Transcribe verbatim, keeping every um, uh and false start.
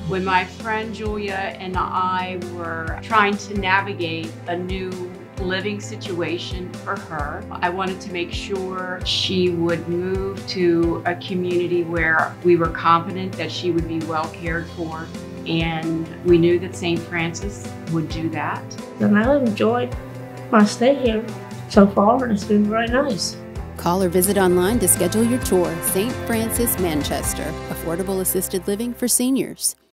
When my friend Julia and I were trying to navigate a new living situation for her, I wanted to make sure she would move to a community where we were confident that she would be well cared for, and we knew that Saint Francis would do that. And I enjoyed my stay here so far, and it's been very nice. Call or visit online to schedule your tour. Saint Francis Manchester, affordable assisted living for seniors.